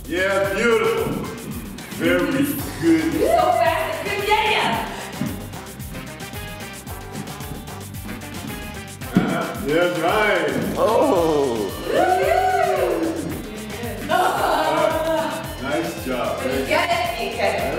Yeah, beautiful. Very good. You're so fast. Good, yeah. Yeah, right. Oh. Nice job. Did you get it? You get it.